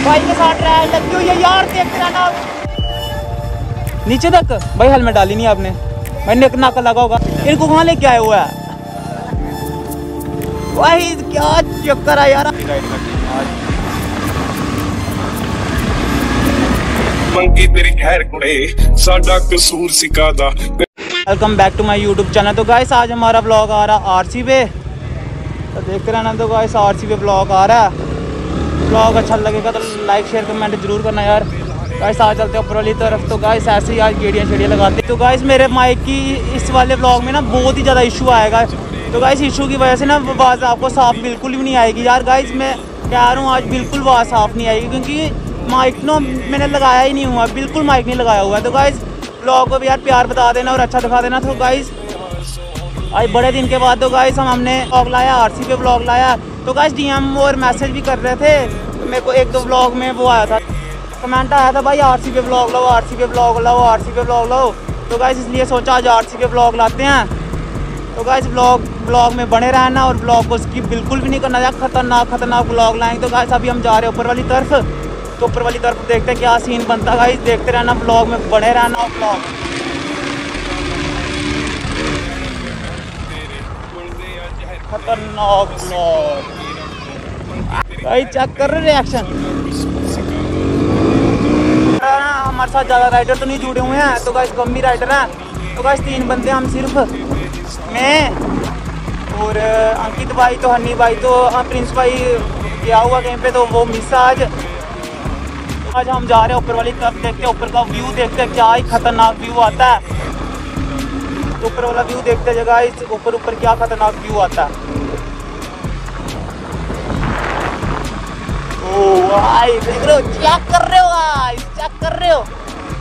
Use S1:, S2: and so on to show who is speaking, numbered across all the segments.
S1: भाई के साथ ट्रायल लगी हुई है यार, देख रहा नीचे तक। भाई हेलमेट डाली नहीं आपने, मैंने एक नाका लगा होगा। इनको कहाँ लेके आया हुआ है भाई, क्या चक्कर है यार।
S2: मंगी तेरी खैर कुड़े साडा कसूर सिकादा।
S1: Welcome back to my YouTube channel. तो गाइस आज हमारा ब्लॉग आ रहा आरसी पे, तो देख कर आना। तो गाइस आरसी पे ब्लॉग आ रहा है। ब्लॉग अच्छा लगेगा तो लाइक शेयर कमेंट जरूर करना यार। गाइस आज चलते हैं ऊपर वाली तरफ। तो गाइस ऐसे ही आज गेड़ियाँ लगाते। तो गाइस मेरे माइक की इस वाले ब्लॉग में ना बहुत ही ज़्यादा इशू आएगा। तो गाइस इशू की वजह से ना आवाज़ आपको साफ बिल्कुल भी नहीं आएगी यार। गाइस मैं कह रहा हूँ आज बिल्कुल आवाज़ साफ नहीं आएगी, क्योंकि माइक ना मैंने लगाया ही नहीं हुआ, बिल्कुल माइक नहीं लगाया हुआ है। तो गाइस ब्लॉग को भी यार प्यार बता देना और अच्छा दिखा देना। तो गाइस आज बड़े दिन के बाद तो गाइस हमने ब्लॉग लाया, आरसी पे ब्लॉग लाया। तो गाइस डीएम और मैसेज भी कर रहे थे। मेरे को एक दो ब्लॉग में वो आया था, कमेंट आया था भाई आरसी पे ब्लॉग लाओ, आरसी पे ब्लॉग लाओ, आरसी पे ब्लॉग लाओ। तो गाइस इसलिए सोचा आज आरसी पे ब्लॉग लाते हैं। तो गाइस ब्लॉग में बने रहना और ब्लॉग को स्किप बिल्कुल भी नहीं करना यार। खतरनाक ब्लॉग लाएंगे। तो गाइस अभी हम जा रहे हैं ऊपर वाली तरफ। तो ऊपर वाली तरफ देखते हैं क्या सीन बनता है। गाइस देखते रहना, ब्लॉग में बने रहना। और ब्लॉग खतरनाक ब्लॉग भाई, चेक कर रहे रिएक्शन। हमारे साथ ज़्यादा राइडर तो नहीं जुड़े हुए हैं, तो गाइस कम ही राइडर हैं। तो गाइस 3 बंदे हम सिर्फ, मैं और अंकित भाई, तो हनी भाई, तो प्रिंस भाई गया हुआ कहीं पे, तो वो मिस आज हम जा रहे हैं ऊपर वाली तरफ। देखते हैं ऊपर का व्यू, देखते हैं क्या ही खतरनाक व्यू आता है। तो ऊपर वाला व्यू देखते हैं गाइस, ऊपर क्या खतरनाक व्यू आता है। ओ भाई देख लो, चेक कर रहे हो गाइस, चेक कर रहे हो।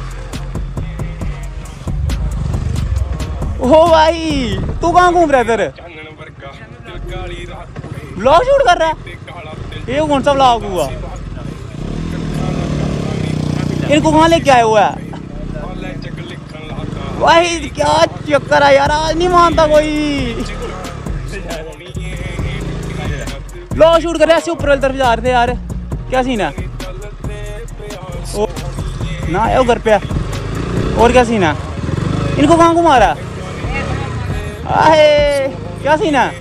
S1: ओ भाई तू कहाँ घूम रहा है इधर? व्लॉग शूट कर रहा है? ये कौन सा व्लॉग हुआ? इनको कहाँ लेके आया हुआ है भाई? क्या चक्कर है यार, आज नहीं मानता कोई। व्लॉग शूट कर रहे ऐसे ऊपर वाली तरफ जा रहे थे यार, क्या सीन है? ओ ना आया घर पे, और क्या सीन है? इनको कहाँ घुमा रहा है? आहे क्या सीन है?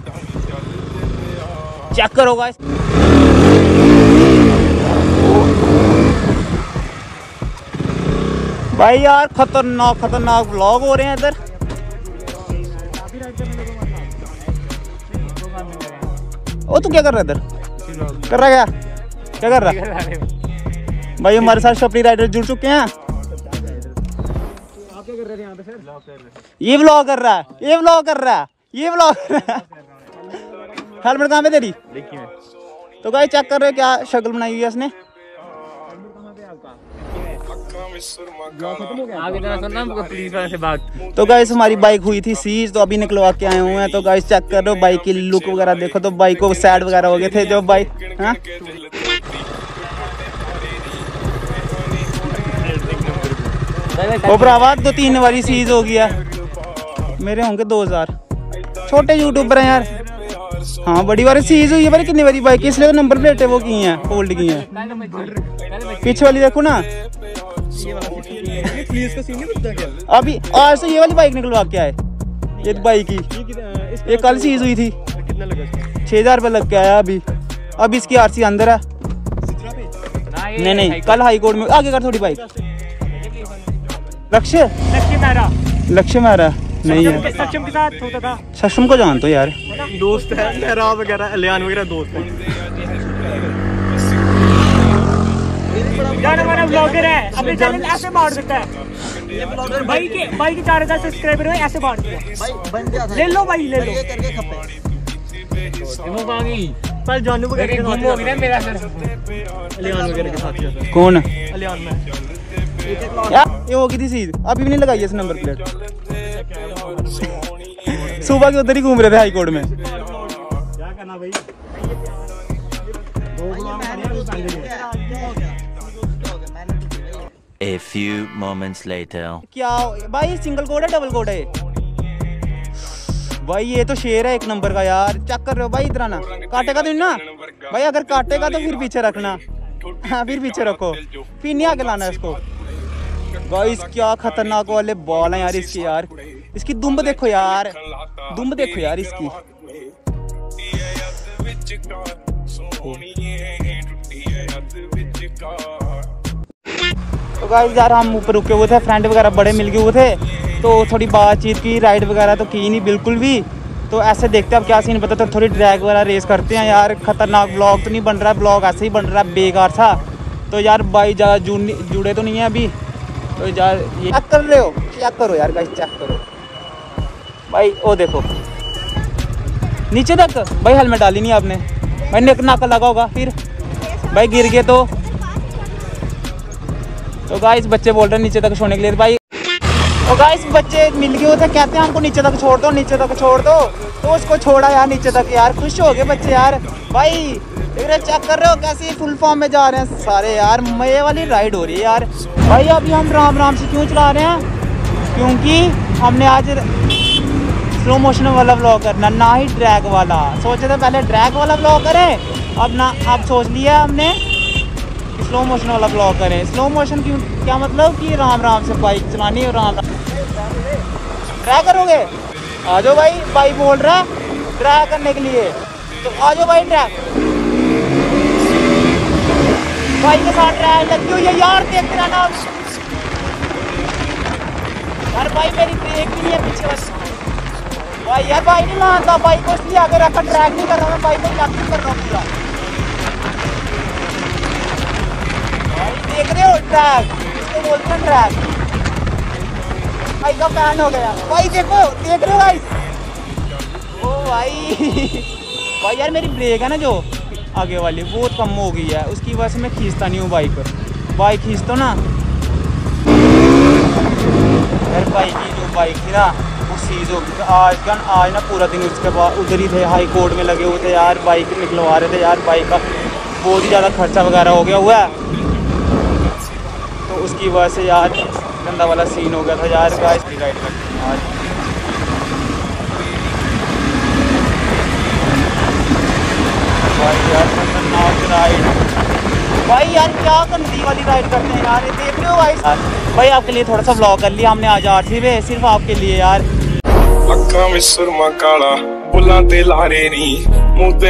S1: चेक करो गाइस। भाई यार खतरनाक व्लॉग हो रहे हैं इधर। ओ तू क्या कर रहा है इधर? कर रहा क्या कर रहा है? भाई हमारे साथ शपरी राइडर जुड़ चुके हैं। आप क्या कर रहे थे यहाँ पे सर? ये व्लॉग कर रहा है, ये व्लॉग कर रहा है, ये व्लॉग कर रहा है। हेलमेट कहाँ पे तेरी? तो गाइस चेक कर रहे हो क्या शक्ल बनाई हुई है इसने। तो गाइस हमारी बाइक हुई थी सीज, तो अभी निकलवा के आए हुए हैं। तो गाइस चेक कर रहे हो बाइक की लुक वगैरह देखो। तो बाइक को सैड वगैरह हो गए थे जो बाइक। हाँ वो भरावा 2-3 बारी सीज हो गया। मेरे होंगे 2000। छोटे यूट्यूबर हैं यार। हाँ बड़ी बार सीज हुई है। भाई कितनी बारी बाइक, इसलिए तो नंबर प्लेटें वो की हैं, फोल्ड की हैं। पीछे वाली देखो ना, अभी आज तो ये वाली बाइक निकलवा के आए। ये बाइक की ये कल सीज हुई थी, 6000 रुपये लग के आया। अभी इसकी आरसी अंदर है। नहीं कल हाई कोर्ट में। आगे कर थोड़ी बाइक। लक्ष्य मेरा नहीं है। सक्षम के साथ होता था। सक्षम को जानते हो यार, दोस्त है मेरा वगैरह, अलियान वगैरह दोस्त है यार। हमारा ब्लॉगर है, अपने चैनल ऐसे बांट देता है। भाई के 4000 सब्सक्राइबर है, ऐसे बांट दिया। ले लो भाई, ले लो। कल जानू वगैरह मेरा अलियान वगैरह के साथ। कौन अलियान में यार? ये होगी थी सीध, अभी भी नहीं लगाई इस नंबर प्लेट। सुबह के उधर ही घूम रहे थे हाई कोर्ट में। क्या करना भाई?
S3: A few moments later.
S1: क्या भाई सिंगल कोड है डबल कोड है? भाई ये तो शेर है एक नंबर का यार। चेक कर रहे हो भाई, इधर आना। काटेगा तो नहीं ना भाई? अगर काटेगा तो फिर पीछे रखना। हाँ फिर पीछे रखो, फिर नहीं आगे लाना इसको। गाइस क्या खतरनाक वाले बॉल हैं यार इसके यार। इसकी दुम्ब देखो यार, दुम्ब देखो यार इसकी। तो गाइस यार हम ऊपर रुके हुए थे, फ्रेंड वगैरह बड़े मिल गए हुए थे, तो थोड़ी बातचीत की, राइड वगैरह तो की नहीं बिल्कुल भी। तो ऐसे देखते हैं अब क्या सीन, पता तो थोड़ी ड्रैग वगैरह रेस करते हैं यार। खतरनाक ब्लॉग तो नहीं बन रहा है, ब्लॉग ऐसे ही बन रहा है बेकार सा। तो यार भाई ज़्यादा जुड़े तो नहीं है अभी, तो यार ये चेक कर रहे हो, चेक करो यार गाइस, चेक करो भाई। ओ देखो नीचे तक भाई, हेलमेट डाली नहीं आपने भाई, नेक नाका लगा होगा फिर भाई, गिर गए तो गाइस बच्चे बोल रहे हैं नीचे तक छोड़ने के लिए भाई। तो गाइस बच्चे मिल गए थे, कहते हैं हमको नीचे तक छोड़ दो, नीचे तक छोड़ दो। तो उसको छोड़ा यार नीचे तक यार, खुश हो गए बच्चे यार। भाई चेक कर रहे हो कैसे फुल फॉर्म में जा रहे हैं सारे यार, मजे वाली राइड हो रही है यार। भाई अभी हम राम राम से क्यों चला रहे हैं, क्योंकि हमने आज स्लो मोशन वाला व्लॉग करना, ना ही ड्रैग वाला। सोचे थे पहले ड्रैग वाला व्लॉग करें, अब सोच लिया हमने स्लो मोशन वाला ब्लॉग करें। स्लो मोशन क्यों, क्या मतलब कि राम राम से बाइक चलानी है, राम राम ट्राई करोगे। आ जाओ भाई, बाइक बोल रहा है ट्राई करने के लिए, तो आ जाओ भाई ट्राई। बाइक के साथ ट्राई लगी हुई है यार, देखते रहना यार। भाई मेरी ब्रेक भी नहीं है पीछे बस भाई यार, बाइक नहीं मानता, बाइक को इसलिए आगे रखकर ट्रैक नहीं कर रहा मैं, बाइक को ट्रैक कर रहा हूँ पूरा। देख रहे हो ट्रैक, इसको बोलते हैं ट्रैक। भाई का पैन हो गया भाई, देखो देख रहे हो भाई। ओ भाई भाई यार मेरी ब्रेक है ना जो आगे वाली बहुत कम हो गई है, उसकी वजह से मैं खींचता नहीं हूँ बाइक खींच तो ना यार। बाइक की जो बाइक थी ना वो सीज हो गई। आज ना पूरा दिन उसके बाद उधर ही थे, हाई कोर्ट में लगे हुए थे यार, बाइक निकलवा रहे थे यार। बाइक का बहुत ही ज़्यादा खर्चा वगैरह हो गया हुआ है, तो उसकी वजह से यार गंदा वाला सीन हो गया था यार। गाइस राइड करते हैं आज भाई यार, खतरनाक राइड भाई यार, क्या गंदी वाली राइड करते हैं यार, देख रहे हो भाई। आपके लिए थोड़ा सा व्लॉग कर लिया हमने आज आरसी पे, सिर्फ आपके लिए यार।
S2: अक्खां में सुरमा काला, बुल्लां ते लारे नी, मुंह ते